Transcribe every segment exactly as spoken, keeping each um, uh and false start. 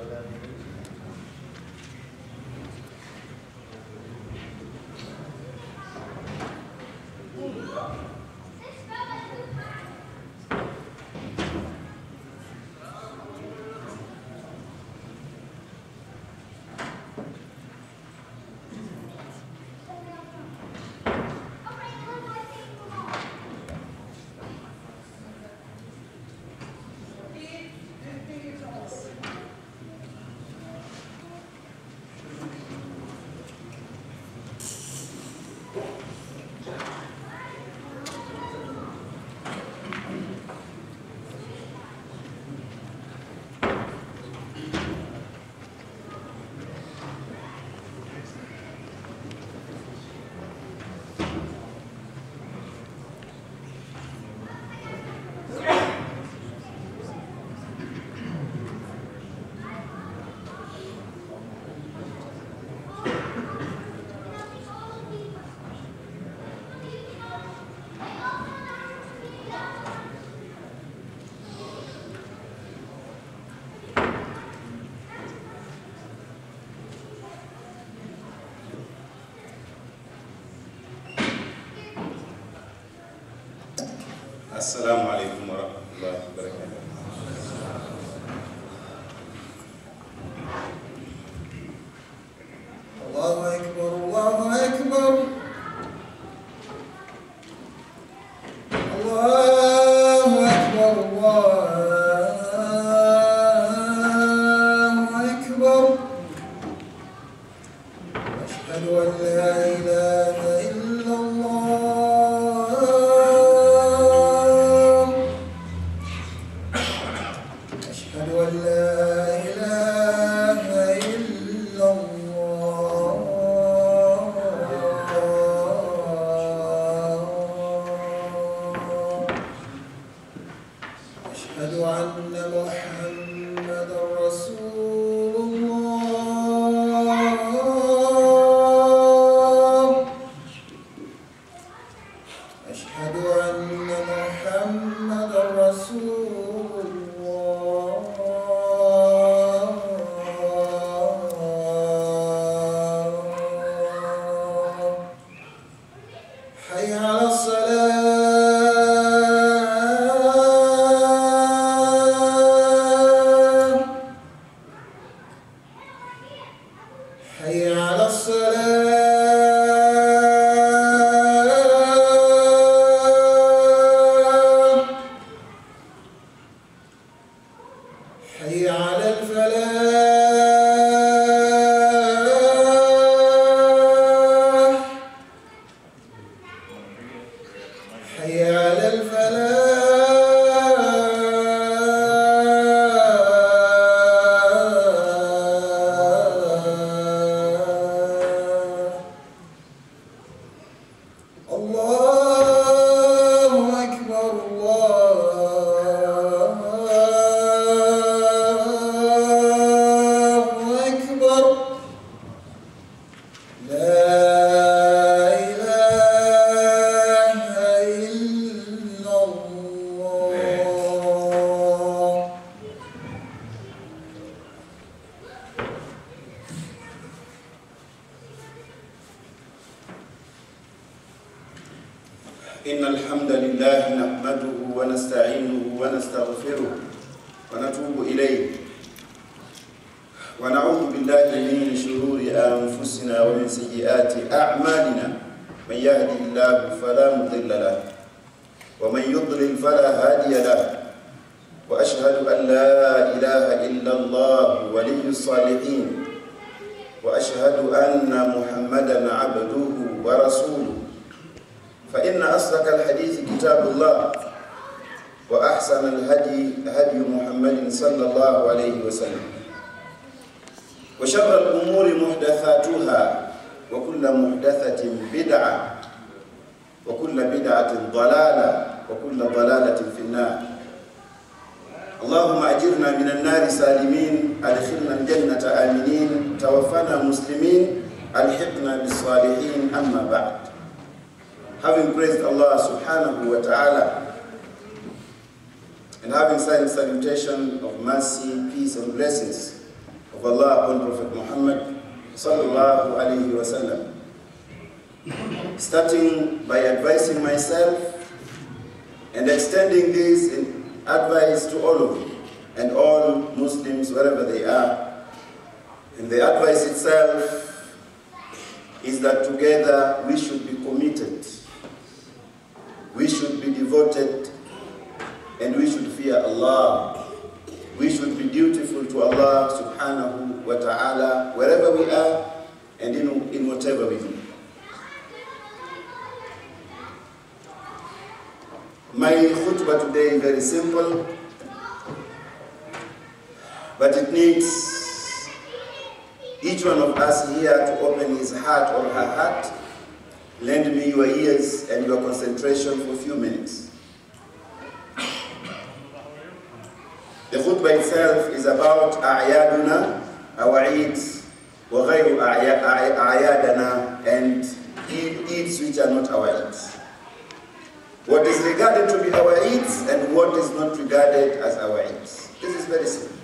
السلام عليكم ورحمة الله وبركاته. الله أكبر الله أكبر الله أكبر الله أكبر أشهد أن لا إله إلا الله أشهد أن لا إله إلا الله أشهد أن محمدا رسول الله أشهد أن محمدا رسول الله حي على الصلاة حي على الصلاة حي على الفلاح حي على الفلاح الله أكبر الله أكبر لا إله إلا الله إن الحمد لله نحمده ونستعينه ونستغفره ونتوب إليه ونعوذ بالله من شرور أنفسنا ومن سيئات أعمالنا من يهده الله فلا مضل له ومن يضلل فلا هادي له وأشهد أن لا إله إلا الله ولي الصالحين وأشهد أن محمدا عبده ورسوله فإن أصدق الحديث كتاب الله وأحسن الهدي هدي محمد صلى الله عليه وسلم وشر الأمور محدثاتها وكل محدثة بدعة وكل بدعة ضلالة وكل ضلالة في النار اللهم أجرنا من النار سالمين أدخلنا الجنة آمنين توفنا مسلمين ألحقنا بالصالحين أما بعد. Having praised Allah subhanahu wa ta'ala and having signed salutation of mercy, peace and blessings of Allah upon Prophet Muhammad sallallahu alayhi wa sallam. Starting by advising myself and extending this advice to all of you and all Muslims wherever they are. And the advice itself is that together we should be committed, we should be devoted, and we should fear Allah. We should be dutiful to Allah subhanahu wa ta'ala wherever we are and in, in whatever we do. My khutbah today is very simple, but it needs each one of us here to open his heart or her heart. Lend me your ears and your concentration for a few minutes. The khutbah itself is about a'yaduna, our Eids, wa ghayru a'yadana, and Eids which are not our Eids. What is regarded to be our Eids and what is not regarded as our Eids. This is very simple.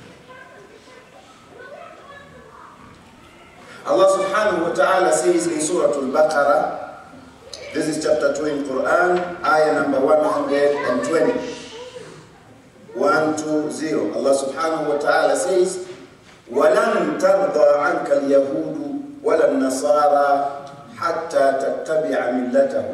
Allah subhanahu wa ta'ala says in Surah Al-Baqarah, this is chapter two in Quran, ayah number one hundred twenty. one two zero. Allah subhanahu wa ta'ala says, وَلَنْ تَرْضَى عَنْكَ الْيَهُودُ وَلَا النَّصَارَى حَتَّى تَتَّبِعَ مِلَّتَهُمْ.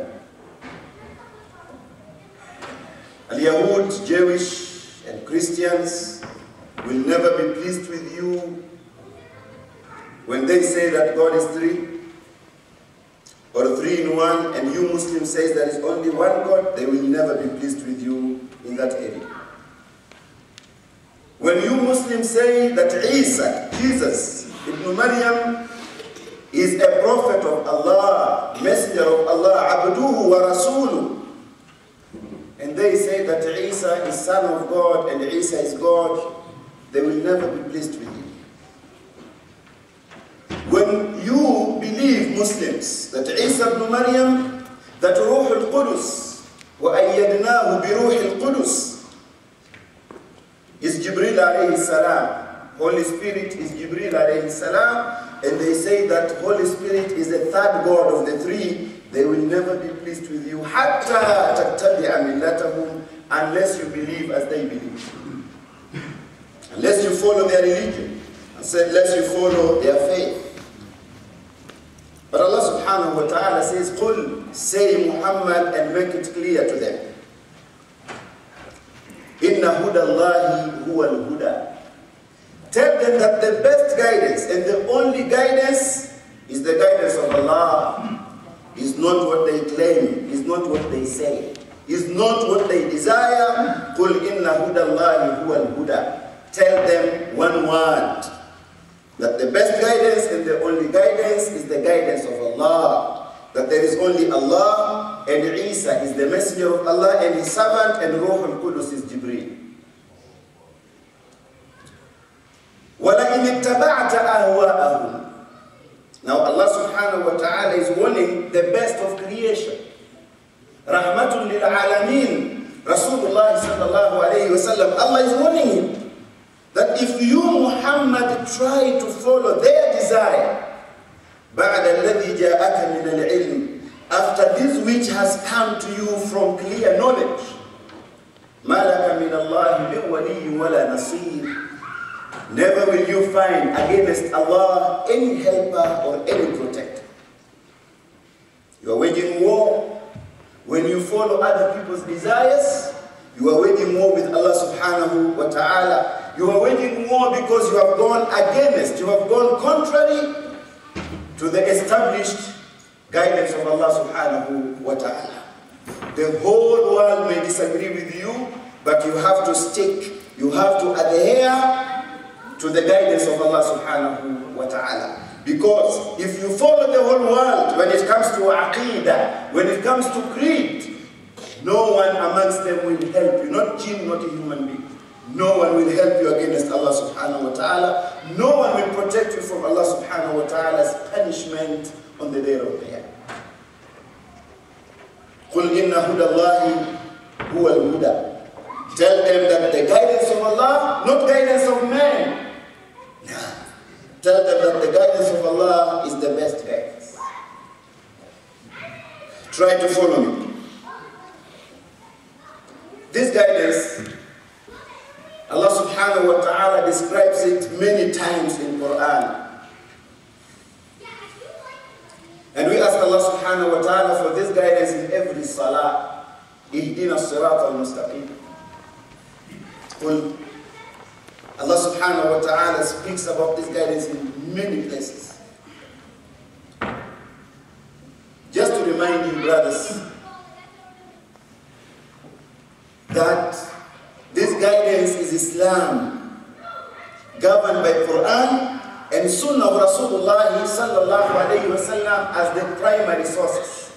Al-Yahud, Jewish and Christians will never be pleased with you when they say that God is three or three in one, and you Muslims say there is only one God. They will never be pleased with you in that area. When you Muslims say that Isa, Jesus, Ibn Maryam, is a prophet of Allah, messenger of Allah, abduhu wa rasuluh, and they say that Isa is son of God and Isa is God, they will never be pleased with you. When you believe, Muslims, that Isa ibn Maryam, that Ruh al-Qudus, وَأَيَّدْنَاهُ بِرُوحِ الْقُدُسِ, is Jibril alayhi salam. Holy Spirit is Jibril alayhi salam, and they say that Holy Spirit is the third God of the three. They will never be pleased with you حَتَّى تَتَّبِعَ مِلَّتَهُمْ, unless you believe as they believe, unless you follow their religion, unless you follow their faith. But Allah subhanahu wa ta'ala says, قُلْ, say Muhammad and make it clear to them, إِنَّ هُدَى اللَّهِ هُوَ الْهُدَى. Tell them that the best guidance and the only guidance is the guidance of Allah. Is not what they claim, is not what they say, is not what they desire. قُلْ إِنَّ هُدَى اللَّهِ هُوَ الْهُدَى. Tell them one word, that the best guidance and the only guidance is the guidance of Allah. That there is only Allah, and Isa is the messenger of Allah and his servant, and Ruh al-Qudus is Jibreel. وَلَئِنِ اتَّبَعْتَ أَهْوَاءَهُمْ. Now Allah subhanahu wa ta'ala is warning the best of creation. Rahmatun lil alameen. Rasulullah sallallahu alayhi wa sallam, Allah is warning him that if you, Muhammad, try to follow their desire, بَعْدَ الَّذِي جَاءَكَ مِنَ الْعِلْمِ, after this which has come to you from clear knowledge, مَا لَكَ مِنَ اللَّهِ مِنْ وَلِيٍّ وَلَا نَصِيرٍ. Never will you find against Allah any helper or any protector. You are waging war. When you follow other people's desires, you are waging war with Allah subhanahu wa ta'ala. You are waging war because you have gone against, you have gone contrary to the established guidance of Allah subhanahu wa ta'ala. The whole world may disagree with you, but you have to stick, you have to adhere to the guidance of Allah subhanahu wa ta'ala. Because if you follow the whole world when it comes to aqidah, when it comes to creed, no one amongst them will help you, not jinn, not a human being. No one will help you against Allah subhanahu wa ta'ala. No one will protect you from Allah subhanahu wa ta'ala's punishment on the day of Qiyamah. قُلْ إِنَّ هُدَى اللَّهِ هُوَ الْهُدَى. Tell them that the guidance of Allah, not guidance of man. Tell them that the guidance of Allah is the best guidance. Try to follow me. This guidance, Allah subhanahu wa ta'ala describes it many times in Quran. And we ask Allah subhanahu wa ta'ala for this guidance in every salah. Ihdina as-sirat al-mustaqim. Allah subhanahu wa ta'ala speaks about this guidance in many places. Just to remind you, brothers, that this guidance is Islam, governed by Quran and Sunnah of Rasulullah sallallahu alayhi wa sallam as the primary sources.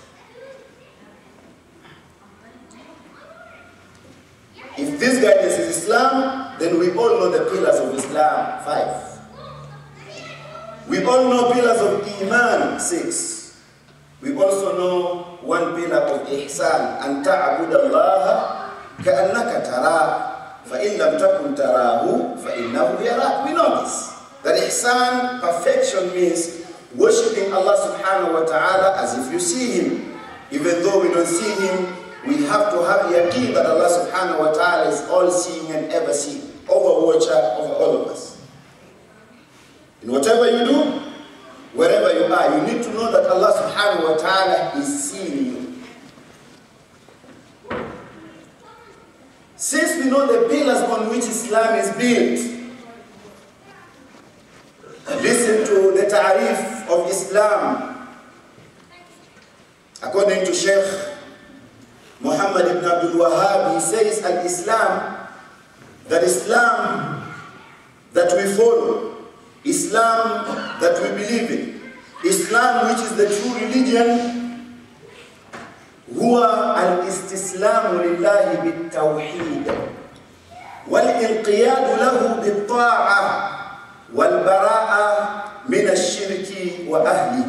If this guidance is Islam, then we all know the pillars of Islam, five. We all know pillars of Iman, six. We also know one pillar of Ihsan, أن تعبد الله كأنك تراه فإن لم تكن تراه فإنه يراك. We know this. That Ihsan, perfection, means worshipping Allah subhanahu wa ta'ala as if you see Him. Even though we don't see Him, we have to have yaqeen that Allah subhanahu wa ta'ala is all-seeing and ever-seeing, overwatcher over all of us. In whatever you do, wherever you are, you need to know that Allah subhanahu wa ta'ala is seeing you. Since we know the pillars on which Islam is built, listen to the ta'arif of Islam. According to Sheikh Muhammad ibn Abdul Wahhab, he says, Al-Islam, that Islam that we follow, Islam that we believe in, Islam which is the true religion, huwa al-istislamu lillahi bit-tawheed wal-inqiyadu lahu bit-ta'a wal-bara'a min ash-shirki wa ahli.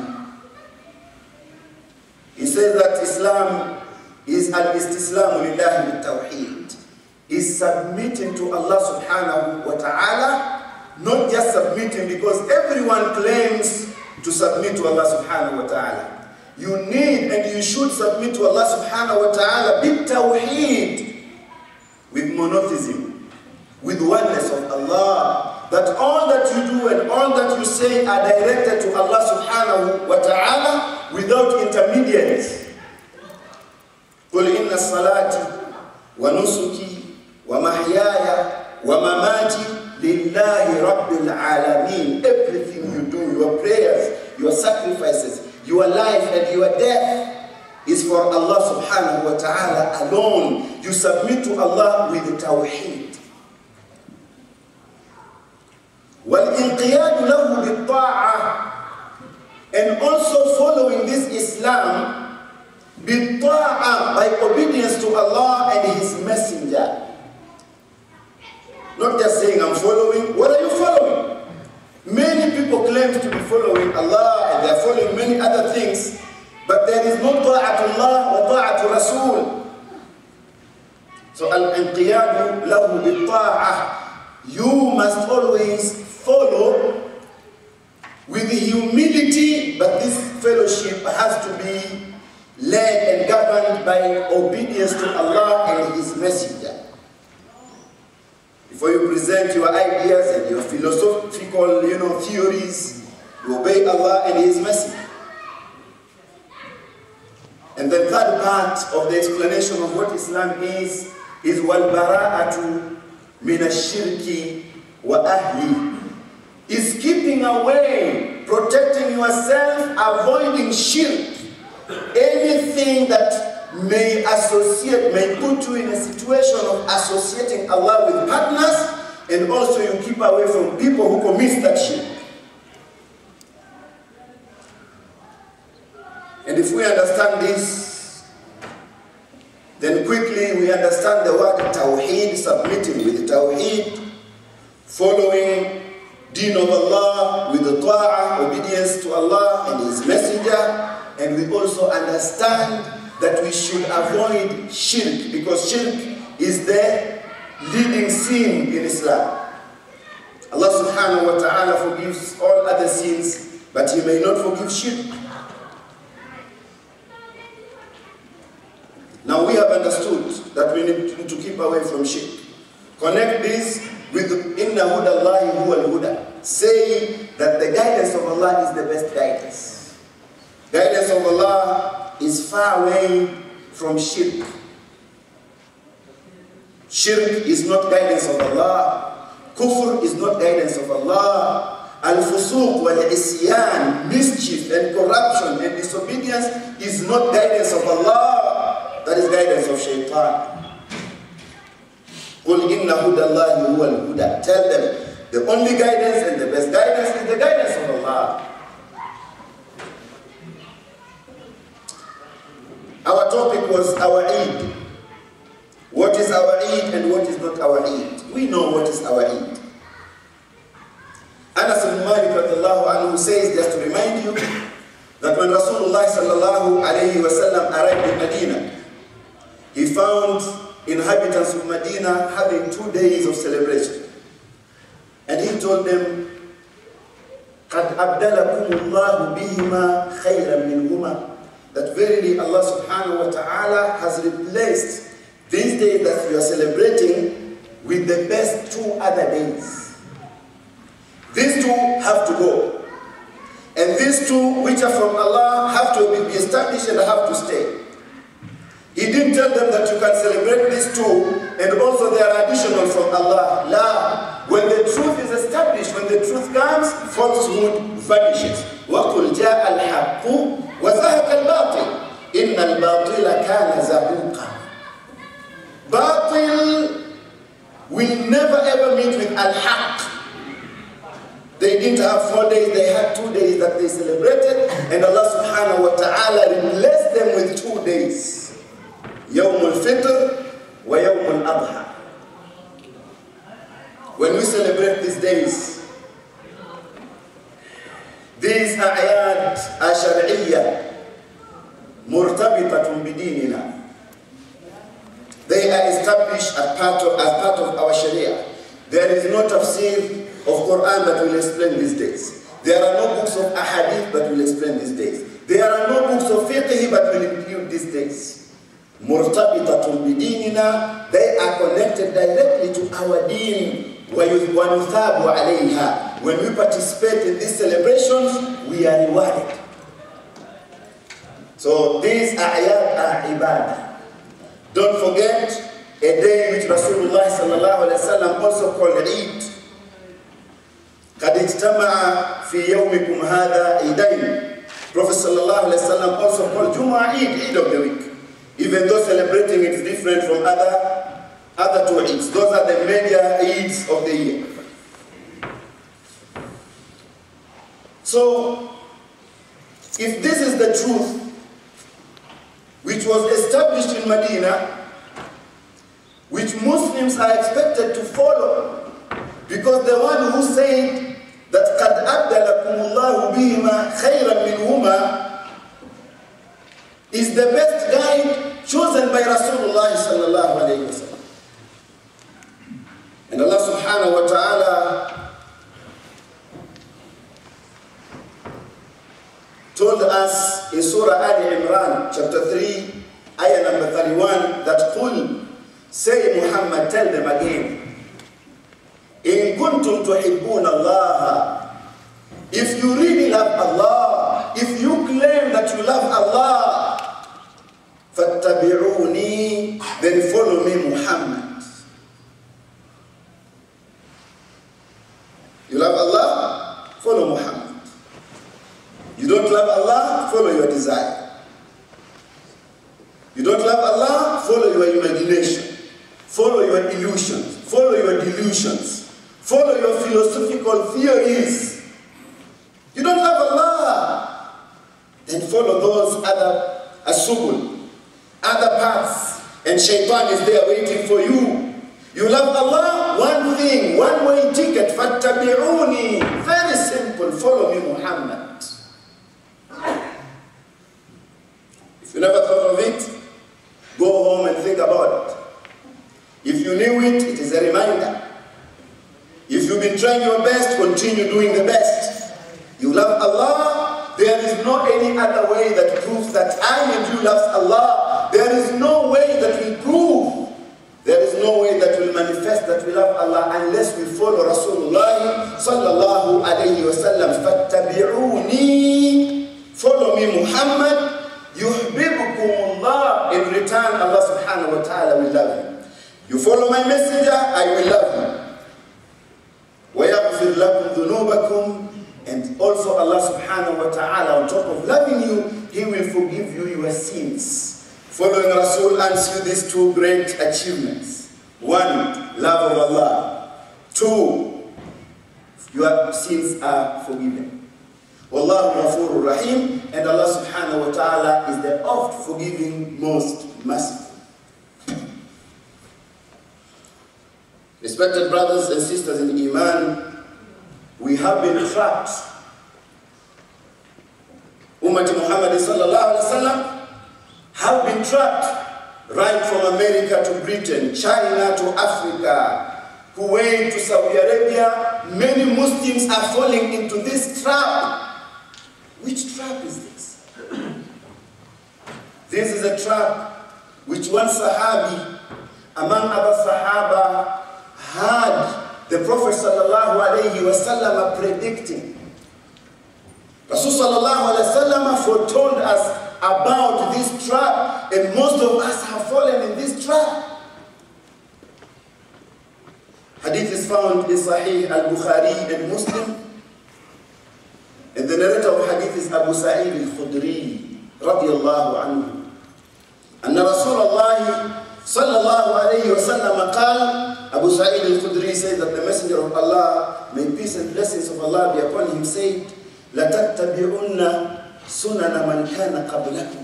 He says that Islam is al-istislamu lillahi bit-tawheed, is submitting to Allah subhanahu wa ta'ala, not just submitting because everyone claims to submit to Allah subhanahu wa ta'ala. You need and you should submit to Allah subhanahu wa ta'ala bit-tawheed, with monotheism, with oneness of Allah, that all that you do and all that you say are directed to Allah subhanahu wa ta'ala without intermediaries. قل إن صلاتي ونسكي ومحياي ومماتي لله رب العالمين. Everything you do, your prayers, your sacrifices, your life and your death is for Allah subhanahu wa ta'ala alone. You submit to Allah with tawheed. وَالْإِنْقِيَادُ لَهُ بِالطَّاعَةِ, and also following this Islam بِالطَّاعَةِ, by obedience to Allah and His Messenger. Not just saying I'm following. What are you following? Many people claim to be following Allah and they are following many other things, but there is no ta'atullah wa ta'atu Rasul. So al-inqiyadu lahu bil-ta'ah, you must always follow with humility, but this fellowship has to be led and governed by obedience to Allah and His Messenger. Before you present your ideas and your philosophical, you know, theories, you obey Allah and His Messenger. And the third part of the explanation of what Islam is, is wal-bara'atu min ash-shirki wa ahli, is keeping away, protecting yourself, avoiding shirk, anything that may associate, may put you in a situation of associating Allah with partners, and also you keep away from people who commit that shirk. And if we understand this, then quickly we understand the word tawheed, submitting with tawheed, following deen of Allah with the ta'ah, obedience to Allah and His Messenger, and we also understand that we should avoid shirk, because shirk is the leading sin in Islam. Allah subhanahu wa ta'ala forgives all other sins, but He may not forgive shirk. Now we have understood that we need to keep away from shirk. Connect this with Inna Huda Allahi Huwa al-Huda. Say that the guidance of Allah is the best guidance. Guidance of Allah is far away from shirk. Shirk is not guidance of Allah. Kufr is not guidance of Allah. Al-fusuq wal-isyan, mischief and corruption and disobedience is not guidance of Allah. That is guidance of shaitan. قُلْ إِنَّ هُدَى اللَّهِ هُوَ الْهُدَى. Tell them, the only guidance and the best guidance is the guidance of Allah. Our topic was our Eid. What is our Eid and what is not our Eid? We know what is our Eid. Anas ibn Malik radiallahu anhu says, just to remind you, that when Rasulullah sallallahu alayhi wa sallam arrived in Medina, he found inhabitants of Medina having two days of celebration. And he told them, قَدْ أَبْدَلَكُمُ اللَّهُ بِهِمَا خَيْرًا مِنْهُمَا. That verily Allah subhanahu wa ta'ala has replaced these days that we are celebrating with the best two other days. These two have to go. And these two which are from Allah have to be established and have to stay. He didn't tell them that you can celebrate these two and also they are additional from Allah. La. When the truth is established, when the truth comes, falsehood vanishes. وَقُلْ جَاءَ الْحَقُّ وَزَهَقَ الْبَاطِلُ إِنَّ الْبَاطِلَ كَانَ زَهُوقًا. Batil will never ever meet with al-haq. They didn't have four days, they had two days that they celebrated, and Allah subhanahu wa ta'ala replaced them with two days. Yawm al-Fitr wa Yawm al-Adha. When we celebrate these days, these a'yad ash-shar'iyyah murtabitatun bidinina. They are established as part of, as part of our Sharia. There is no tafsir of Quran that will explain these days. There are no books of ahadith that will explain these days. There are no books of fiqh that will include these days. Murtabitatun bidinina, they are connected directly to our deen. وَيُثَابُ عَلَيْهَا. When we participate in these celebrations, we are rewarded. So these ayat are ibadah. Don't forget a day which Rasulullah sallallahu alayhi wa sallam also called Eid. قَدْ اجْتَمَعَ فِي يَوْمِكُمْ هَذَا عِيدَيْنِ. Prophet sallallahu alayhi wa sallam also called Jumu'ah Eid, Eid of the week. Even though celebrating it is different from other Other two Eids. Those are the major Eids of the year. So, if this is the truth, which was established in Medina, which Muslims are expected to follow, because the one who said that قَدْ أَبْدَلَكُمُ اللَّهُ بِهِمَا خَيْرًا مِنْهُمَا is the best guide chosen by Rasulullah sallallahu alayhi wa sallam. And Allah subhanahu wa ta'ala told us in Surah Ali Imran, chapter three, ayah number thirty-one, that قُلْ, say Muhammad, tell them again, إِن كُنْتُمْ تُحِبُّونَ اللَّهَ, if you really love Allah, if you claim that you love Allah, فَاتَّبِعُونِي, then follow me, Muhammad. You love Allah? Follow Muhammad. You don't love Allah? Follow your desire. You don't love Allah? Follow your imagination. Follow your illusions. Follow your delusions. Follow your philosophical theories. You don't love Allah? Then follow those other asubul, other paths. And shaitan is there waiting for you. You love Allah? One thing, one way ticket. Fattabi'uni. Very simple. Follow me, Muhammad. If you never thought of it, go home and think about it. If you knew it, it is a reminder. If you've been trying your best, continue doing the best. You love Allah, there is no any other way that proves that I and you love Allah. There is no way that we prove, there is no way that will manifest that we love Allah unless we follow Rasulullah sallallahu alayhi wa sallam. Fattabi'uni, follow me Muhammad, yuhibbukumullah. In return, Allah subhanahu wa ta'ala will love you. You follow my messenger, I will love you. وَيَغْفِرْ لَكُمْ ذُنُوبَكُمْ. And also Allah subhanahu wa ta'ala, on top of loving you, He will forgive you your sins. Following Rasul earns you these two great achievements. One, love of Allah. Two, your sins are forgiven. Wallahu ghafurur rahim. And Allah subhanahu wa ta'ala is the oft forgiving, most merciful. Respected brothers and sisters in Iman, we have been trapped. Ummah Muhammad sallallahu alaihi wasallam have been trapped right from America to Britain, China to Africa, Kuwait to Saudi Arabia. Many Muslims are falling into this trap. Which trap is this? This is a trap which one Sahabi among other Sahaba had the Prophet sallallahu alayhi wa sallam predicting. Rasul sallallahu alayhi wa sallam foretold us about this trap, and most of us have fallen in this trap. Hadith is found in Sahih al-Bukhari and Muslim, and the narrator of hadith is Abu Sa'id al-Khudri radiyallahu anhu. أن رسول الله صلى الله عليه وسلم قال, Abu Sa'id al-Khudri said that the Messenger of Allah, may peace and blessings of Allah be upon him, said, لَتَتَّبِعُنَّ سُنَنَ مَنْ كَانَ قَبْلَكُمْ.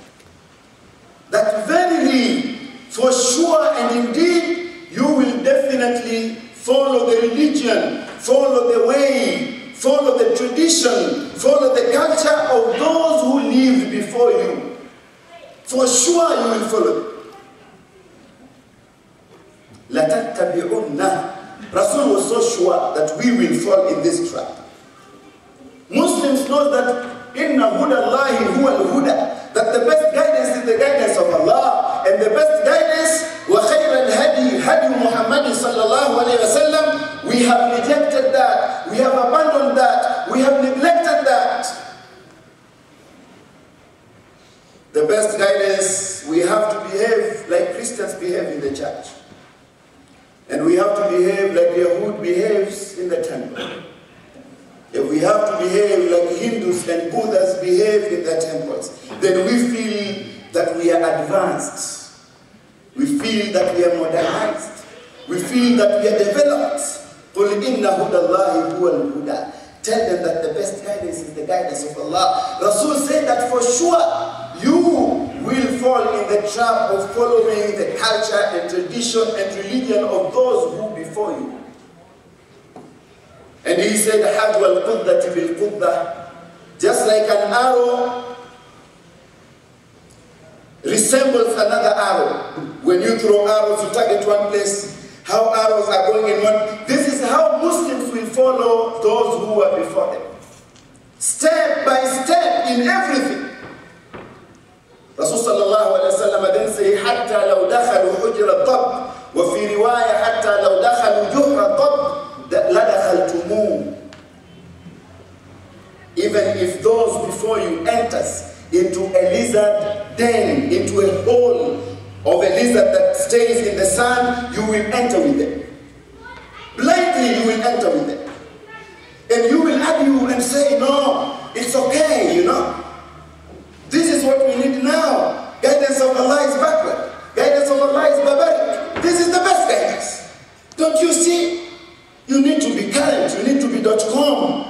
That verily, for sure and indeed, you will definitely follow the religion, follow the way, follow the tradition, follow the culture of those who lived before you. For sure you will follow them. لَتَتَّبِعُنَّ. Rasul was so sure that we will fall in this trap. Muslims know that إِنَّ هُدَى اللَّهِ هُوَ الْهُدَى, that the best guidance is the guidance of Allah, and the best guidance, وَخَيْرَ الْهَدِي هَدِي مُحَمَّدٍ صَلَّى اللَّهُ عَلَيْهِ وَسَلَّمْ. We have rejected that, we have abandoned that, we have neglected that. The best guidance, we have to behave like Christians behave in the church. And we have to behave like Yahud behaves in the temple. If we have to behave like Hindus and Buddhas behave in their temples, then we feel that we are advanced. We feel that we are modernized. We feel that we are developed. قُلْ إِنَّ هُدَى اللَّهِ هُوَ الْهُدَى. Tell them that the best guidance is the guidance of Allah. Rasul said that for sure you will fall in the trap of following the culture and tradition and religion of those who before you. And he said, حَدْوَ الْقُدَّةِ بِالْقُدَّةِ. Just like an arrow resembles another arrow. When you throw arrows, you target one place. How arrows are going in one. This is how Muslims will follow those who were before them. Step by step in everything. Rasul sallallahu alayhi wa sallam then say, حَتَّى لَوْ دَخَلُوا حُجْرَ الضَّبِّ. وفي رواية حتى لو دخلوا جحر الضب لدخلتموه. Even if those before you enters into a lizard den, into a hole of a lizard that stays in the sand, you will enter with them. Blindly you will enter with them. And you will argue and say, no, it's okay, you know. This is what we need now. Guidance of Allah is backward. Guidance of Allah is barbaric. This is the best guidance. Don't you see? You need to be current. You need to be .com.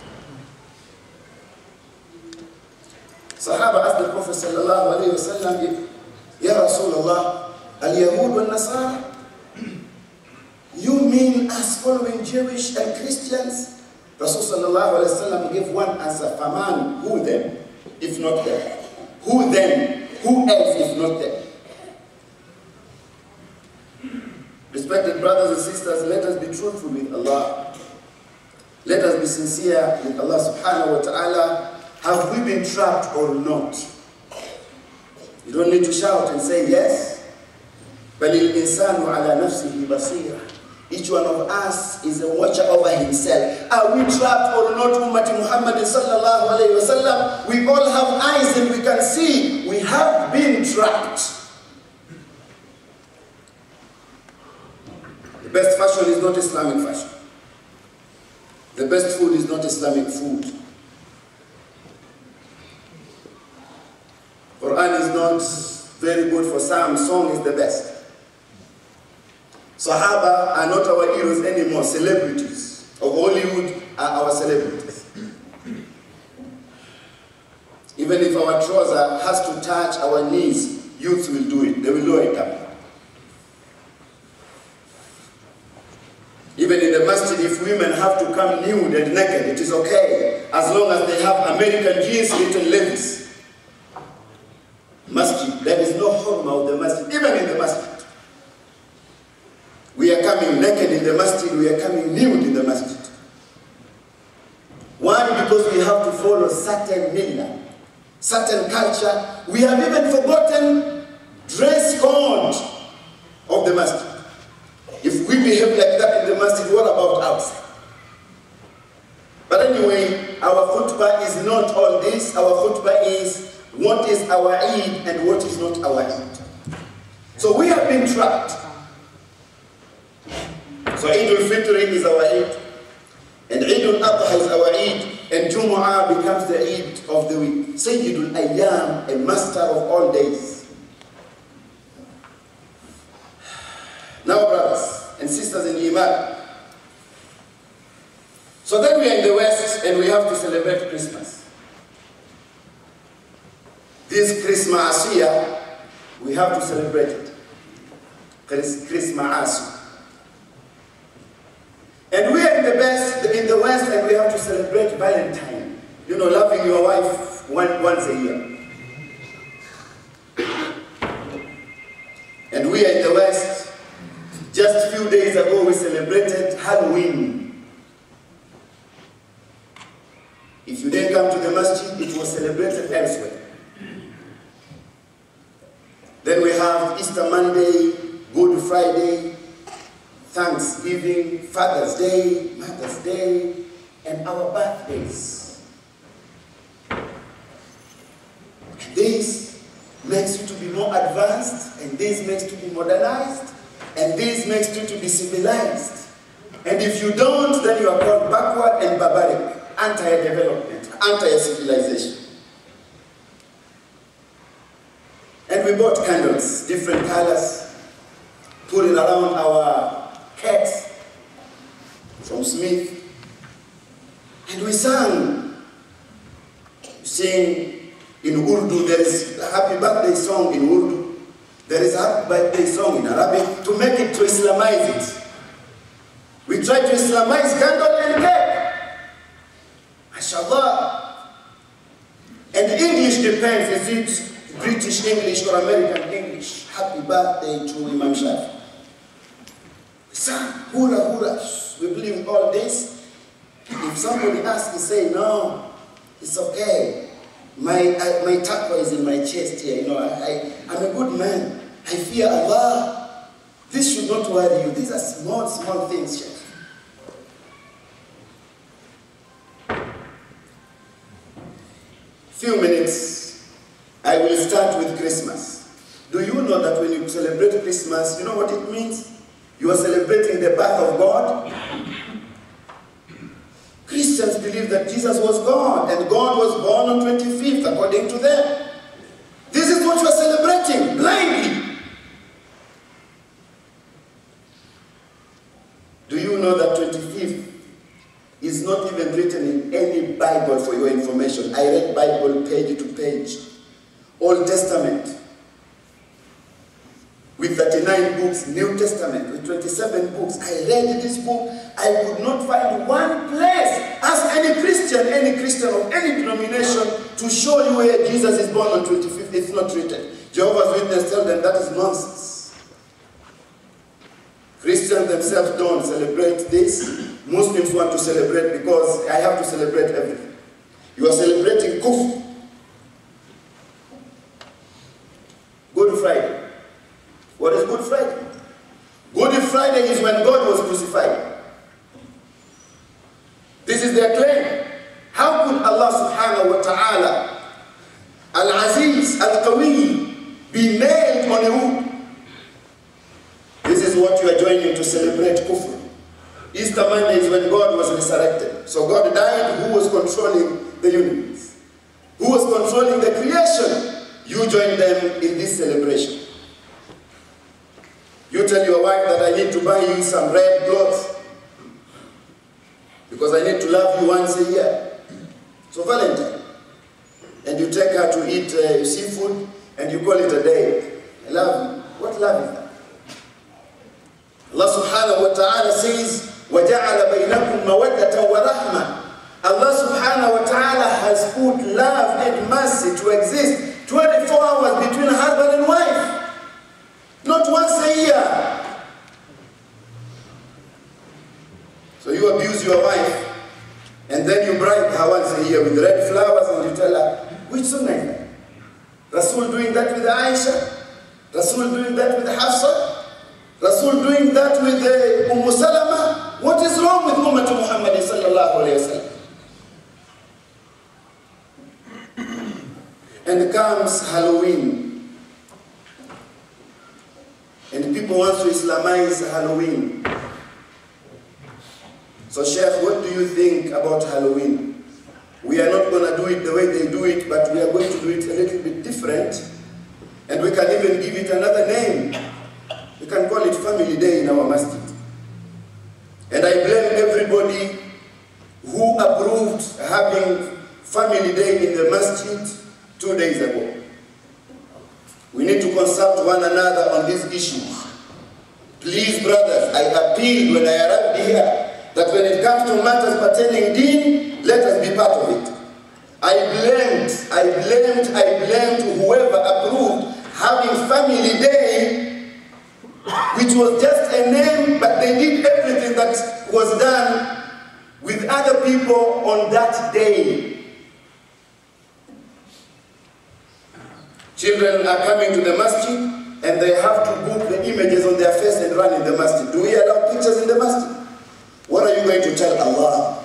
Sahaba asked the Prophet sallallahu alayhi wa sallam, Ya Rasulullah, al-Yahud wal-Nasara? You mean us following Jewish and Christians? Rasul sallallahu alayhi wa sallam gave one answer. Faman, who then, if not them? Who then? Who else if not them? Respected brothers brothers and sisters, let us be truthful with Allah. Let us be sincere with Allah subhanahu wa ta'ala. Have we been trapped or not? You don't need to shout and say yes. بَلِ الْإِنسَانُ عَلَى نَفْسِهِ بَصِيرًا. Each one of us is a watcher over himself. Are we trapped or not, Ummati Muhammad sallallahu alayhi wa sallam? We all have eyes and we can see. We have been trapped. The best fashion is not Islamic fashion. The best food is not Islamic food. Quran is not very good for some. Song is the best. Sahaba are not our heroes anymore. Celebrities of Hollywood are our celebrities. Even if our trouser has to touch our knees, youths will do it. They will lower it up. Even in the masjid, if women have to come nude and naked, it is okay, as long as they have American jeans, little levis. Masjid, there is no hurma of the masjid, even in the masjid. We are coming naked in the masjid, we are coming nude in the masjid. Why? Because we have to follow certain millah, certain culture. We have even forgotten dress code of the masjid. If we behave like that in the masjid, what about outside? But anyway, our khutbah is not all this. Our khutbah is what is our Eid and what is not our Eid. So we have been trapped. So Eid al-Fitr is our Eid, and Eid al-Adha is our Eid, and Jumu'ah becomes the Eid of the week. Sayyidul Ayyam, a master of all days. Now, brothers and sisters in Iman, so then we are in the West and we have to celebrate Christmas. This Christmas here, we have to celebrate it. Christmas. And we are in the best, in the West, and we have to celebrate Valentine. You know, loving your wife one, once a year. And we are in the West. Just a few days ago, we celebrated Halloween. If you didn't come to the masjid, it was celebrated elsewhere. Then we have Easter Monday, Good Friday, Thanksgiving, Father's Day, Mother's Day, and our birthdays. And this makes you to be more advanced, and this makes you to be modernized, and this makes you to be civilized. And if you don't, then you are called backward and barbaric, anti-development, anti-civilization. And we bought candles, different colors, put it around our cats from Smith, and we sang. We sing in Urdu. There is a happy birthday song in Urdu. There is a happy birthday song in Arabic to make it, to Islamize it. We try to Islamize candle and cake. MashaAllah. And English depends, is it British English or American English? Happy birthday to Imam Shafi. Son, hura, hura. We believe all this. If somebody asks, you say, no, it's okay. My, I, my taqwa is in my chest here. You know, I, I'm a good man. I fear Allah. This should not worry you. These are small, small things, Sheikh. Few minutes, I will start with Christmas. Do you know that when you celebrate Christmas, you know what it means? You are celebrating the birth of God. Christians believe that Jesus was God, and God was born on twenty-fifth, according to them. This is what you are celebrating, blindly. Do you know that twenty-fifth is not even written in any Bible for your information? I read Bible page to page. Old Testament with thirty-nine books, New Testament with twenty-seven books. I read this book. I could not find one place. Ask any Christian, any Christian of any denomination to show you where Jesus is born on twenty-fifth. It's not written. Jehovah's Witnesses tell them that is nonsense. Christians themselves don't celebrate this. Muslims want to celebrate because I have to celebrate everything. You are celebrating Kufr. Good Friday. What is Good Friday? Good Friday is when God was crucified. This is their claim. How could Allah subhanahu wa ta'ala, Al-Aziz, Al-Qawi, be nailed on a wood? This is what you are joining to celebrate Kufr. Easter Monday is when God was resurrected. So God died. Who was controlling the universe? Who was controlling the creation? You join them in this celebration. You tell your wife that I need to buy you some red clothes because I need to love you once a year. So Valentine. And you take her to eat uh, seafood and you call it a day. I love you. What love is that? Allah subhanahu wa ta'ala says, وَجَعَلَ بَيْنَكُمْ مَوَدَّةً وَرَحْمَةً. Allah subhanahu wa ta'ala has put love and mercy to exist twenty-four hours between husband and wife. Not once a year. So you abuse your wife and then you bribe her once a year with red flowers and you tell her, which sunnah is that? Rasul doing that with Aisha? Rasul doing that with Hafsa? Rasul doing that with uh, Umm Salama? What is wrong with Ummah Muhammad sallallahu alayhi wa sallam? And comes Halloween. And people want to Islamize Halloween. So Sheikh, what do you think about Halloween? We are not going to do it the way they do it, but we are going to do it a little bit different. And we can even give it another name. We can call it Family Day in our masjid. And I blame everybody who approved having Family Day in the masjid two days ago. We need to consult one another on these issues. Please, brothers, I appeal when I arrived here that when it comes to matters pertaining deen, let us be part of it. I blamed, I blamed, I blamed whoever approved having Family Day, which was just a name, but they did everything that was done with other people on that day. Children are coming to the masjid and they have to book the images on their face and run in the masjid. Do we allow pictures in the masjid? What are you going to tell Allah?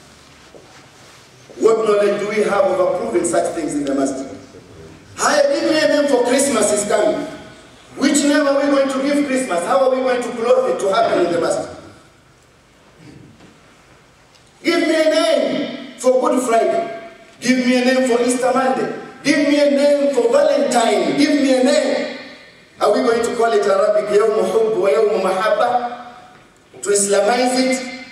What knowledge do we have of approving such things in the masjid? Hi, give me a name for Christmas is coming. Which name are we going to give Christmas? How are we going to clothe it to happen in the masjid? Give me a name for Good Friday. Give me a name for Easter Monday. Give me a name for Valentine. Give me a name. Are we going to call it Arabic Yawm Hubb wa Yawm Mahabba? To Islamize it?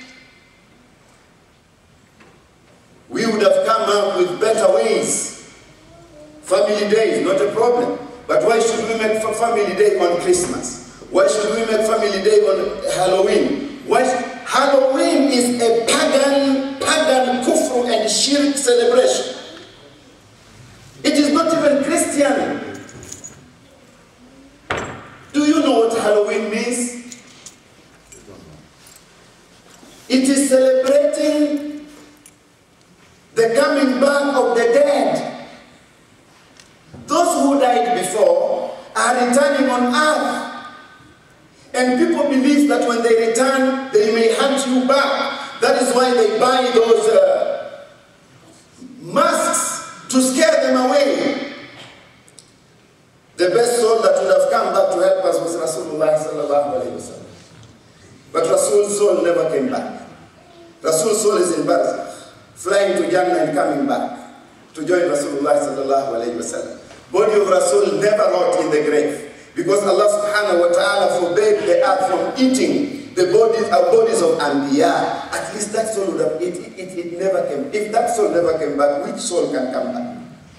We would have come up with better ways. Family Day is not a problem. But why should we make Family Day on Christmas? Why should we make Family Day on Halloween? Why? Halloween is a pagan, pagan kufr and shirk celebration. It is not even Christian. Do you know what Halloween means? It is celebrating the coming back of the dead. Those who died before are returning on earth. And people believe that when they return, they may hunt you back. That is why they buy those uh, masks to scare them away. The best soul that would have come back to help us was Rasulullah sallallahu alayhi wa sallam. But Rasul's soul never came back. Rasul's soul is in Barzakh, flying to Jannah and coming back to join Rasulullah sallallahu alayhi wa sallam. Body of Rasul never rot in the grave because Allah subhanahu wa ta'ala forbade the earth from eating the bodies, uh, bodies of Anbiya. At least that soul would have, it, it, it, it never came. If that soul never came back, which soul can come back?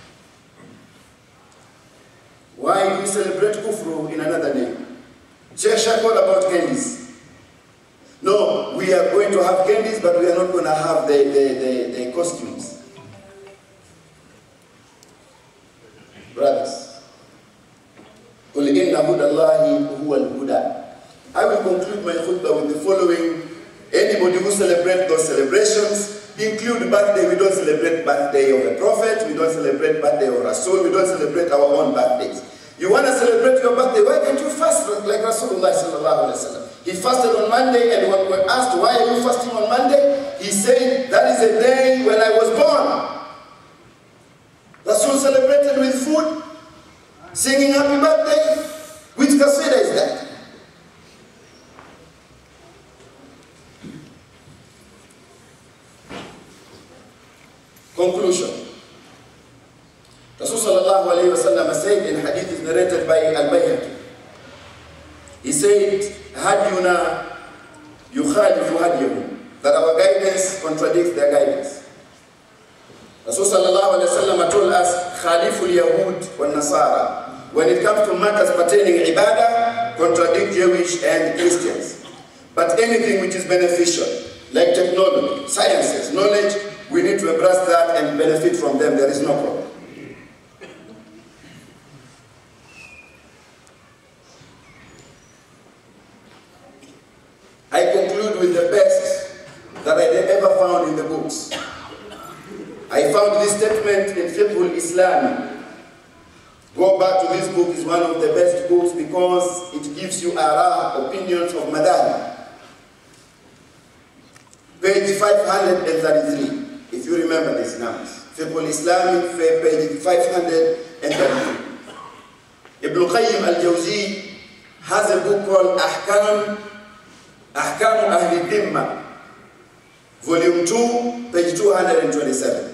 Why do we celebrate kufru in another name? Sheikh Shakol about candies. No, we are going to have candies, but we are not going to have the, the, the, the costumes. Brothers, قُلْ إِنَّ هُدَى اللَّهِ هُوَ الْهُدَى. I will conclude my Anybody who celebrates those celebrations, include birthday. We don't celebrate birthday of a prophet, we don't celebrate birthday of Rasul, we don't celebrate our own birthdays. You want to celebrate your birthday, why can't you fast like Rasulullah sallallahu alaihi wasallam? He fasted on Monday, and when we were asked, why are you fasting on Monday? He said, that is a day when I was born. Rasul celebrated with food, singing happy birthday. Which qasida is that? Conclusion. Rasul sallallahu alayhi wa sallam said in hadith is narrated by Al-Bayhaqi. He said, Hadiyuna yukhalifu hadiyahum, that our guidance contradicts their guidance. Rasul sallallahu alayhi wa sallam told us, Khalifu al-Yahud wal-Nasara. When it comes to matters pertaining ibadah, contradict Jewish and Christians. But anything which is beneficial, like technology, sciences, knowledge, we need to embrace that and benefit from them. There is no problem. I conclude with the best that I ever found in the books. I found this statement in Fiqh al-Islam. Go back to this book, it's one of the best books because it gives you ara, opinions of madhab. Page five hundred thirty-three, if you remember these numbers. Fiqh al-Islam, page five hundred thirty-three. Ibn Qayyim al-Jawzi has a book called Ahkam, Ahkam Ahli Dhimma, volume two, page two hundred twenty-seven.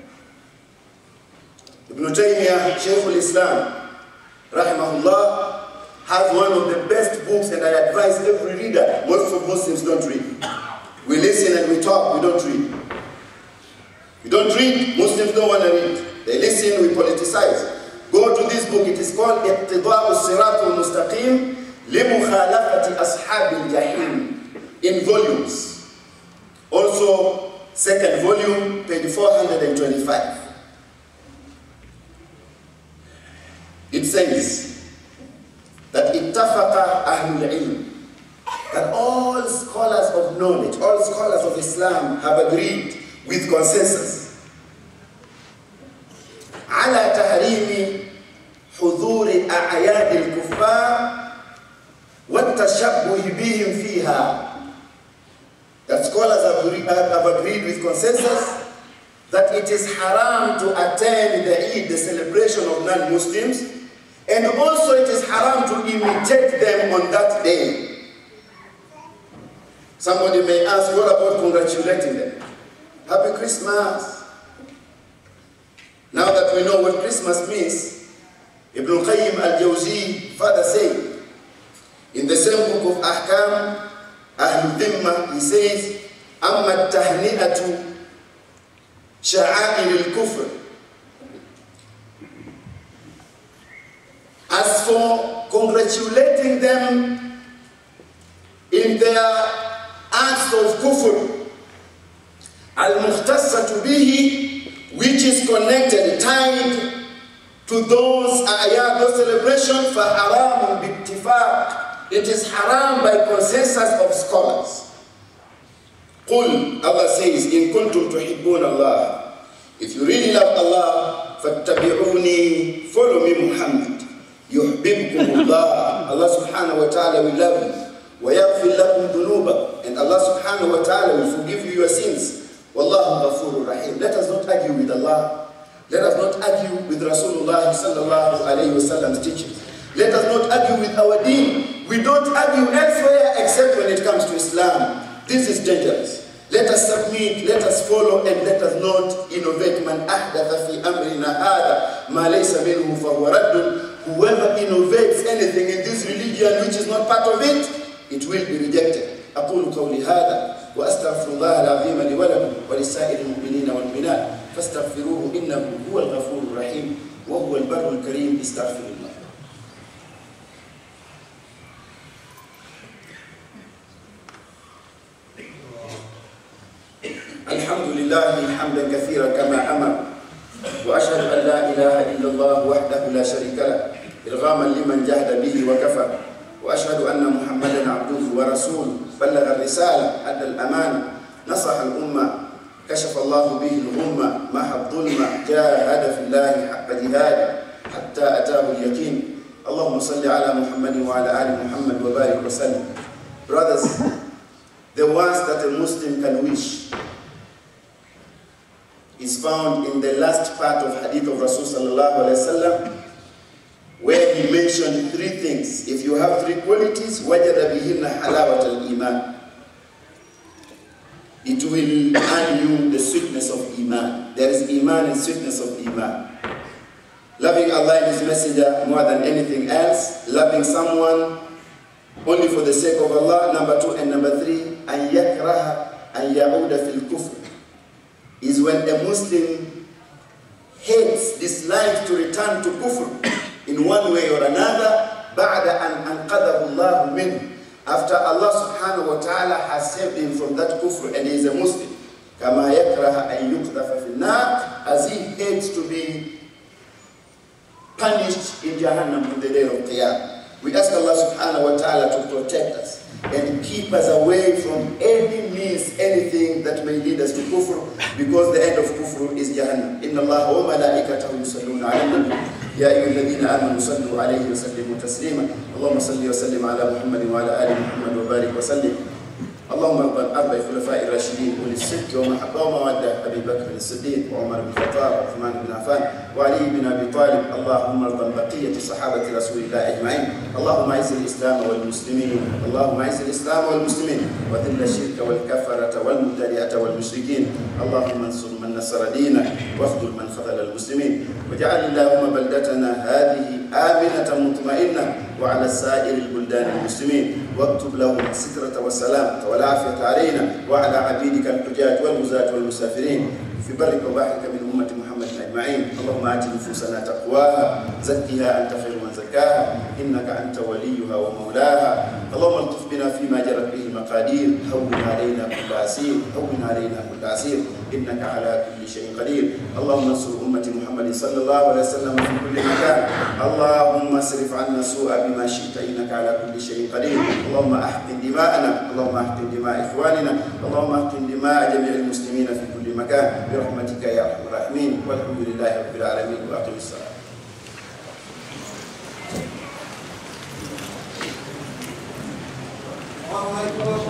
Ibn Taymiyyah, Shaykh al-Islam, rahimahullah, has one of the best books, and I advise every reader. Most of Muslims don't read. We listen and we talk, we don't read. We don't read, Muslims don't want to read. They listen, we politicize. Go to this book, it is called Iqtida'u Sirat al-Mustaqim Limukhalafati Ashab al-Jahim, in volumes. Also, second volume, page four hundred twenty-five. It says that ittafaqa ahlul ilm, that all scholars of knowledge, all scholars of Islam have agreed with consensus ala tahrimi huduri a'yad al-kuffar wa tashabbuh bihim fiha. That scholars have agreed with consensus that it is haram to attend the Eid, the celebration of non-Muslims, and also it is haram to imitate them on that day. Somebody may ask, what about congratulating them? Happy Christmas. Now that we know what Christmas means, Ibn Qayyim al-Jawzi further said, in the same book of Ahkam, Ahl Dhimma, he says, Amma tahni'atu sha'a'ir al-kufr. As for congratulating them in their acts of kufr, al-mukhtassatu bihi, which is connected, tied to those ayat, those celebrations, فَحَرَامٌ بِاتِّفَاقٍ, it is haram by consensus of scholars. قُلْ, Allah says, إِن كُنْتُمْ تُحِبُّونَ اللَّهِ, if you really love Allah, فَاتَّبِعُونِي, follow me Muhammad. يُحْبِبْكُمُ اللَّهِ, Allah subhanahu wa ta'ala will love you. وَيَغْفِرْ لَكُمْ ذُنُوبًا, and Allah subhanahu wa ta'ala will forgive you your sins. وَاللَّهُ غَفُورٌ رَحِيمٌ. Let us not argue with Allah. Let us not argue with Rasulullah sallallahu alayhi wa sallam's teachings. Let us not argue with our deen. We don't argue elsewhere except when it comes to Islam. This is dangerous. Let us submit, let us follow, and let us not innovate. Man ahdatha fi amrina hada ma laysa minhu fahuwa raddun. Whoever innovates anything in this religion which is not part of it, it will be rejected. أقول قولي هذا وأستغفر الله العظيم لي ولكم ولسائر المؤمنين والمؤمنات فاستغفروه إنه هو الغفور الرحيم وهو البر الكريم. استغفر الله. الحمد لله حمدا كثيرا كما أمر، وأشهد أن لا إله إلا الله وحده لا شريك له إرغاما لمن جهد به وكفر، وأشهد أن محمدا عبده ورسوله بلغ الرسالة أدى الأمانة نصح الأمة كشف الله به الغمة محى الظلمة جاهد في الله حق جهاده حتى أتاه اليقين اللهم صل على محمد وعلى آل محمد وبارك وسلم. Brothers, the worst that a Muslim can wish is found in the last part of hadith of Rasul sallallahu alaihi wasallam, where he mentioned three things. If you have three qualities, wajada bihinna halawat al-iman. It will earn you the sweetness of iman. There is iman and sweetness of iman. Loving Allah and His Messenger more than anything else. Loving someone only for the sake of Allah. Number two and number three, an yakraha an ya'uda fil kufr, is when a Muslim hates, dislikes to return to kufr in one way or another, بعد أن أنقذه الله منه, after Allah subhanahu wa ta'ala has saved him from that kufr and he is a Muslim. كما يكره أن يقذف في النار, as he hates to be punished in Jahannam on the day of Qiyamah. We ask Allah subhanahu wa ta'ala to protect us and keep us away from any means, anything that may lead us to kufr, because the end of kufr is Jahannam. Inna Allah wa malaikatahu yusalluna ala nabi ya ayyuhalladhina amanu sallu alayhi wa sallimu taslima. Allahumma salli wa sallim ala Muhammad wa ala ali Muhammad wa barik wa sallim. اللهم ارض عن اربع خلفاء الراشدين اولي الصدق ومحبه وموده ابي بكر الصديق وعمر بن الخطاب وعثمان بن عفان وعلي بن ابي طالب. اللهم ارض عن بقيه صحابه رسول الله اجمعين. اللهم اعز الاسلام والمسلمين اللهم اعز الاسلام والمسلمين وذل الشرك والكفره والمبتدعه والمشركين. اللهم انصر من نصر دينك واخذل من خذل المسلمين. واجعل اللهم بلدتنا هذه امنه مطمئنه وعلى سائر البلدان المسلمين، واكتب لهم السترة والسلامة والعافية علينا وعلى عبيدك الحجاج والغزاة والمسافرين في برك وبحرك من أمة محمد أجمعين. اللهم آت نفوسنا تقواها زكها أنت خير من زكاها إنك أنت وليها ومولاها. اللهم الطف بنا فيما جرت به المقادير، هون علينا كل عسير هون علينا كل عسير إنك على كل شيء قدير. اللهم انصر أمة محمد صلى الله عليه وسلم في كل مكان. اللهم اصرف عنا سوء بما شئت إنك على كل شيء قدير. اللهم احقن دماءنا اللهم احقن دماء إخواننا اللهم احقن دماء جميع المسلمين في كل مكان برحمتك يا أرحم الراحمين. والحمد لله رب العالمين. وأقم الصلاة. الله أكبر.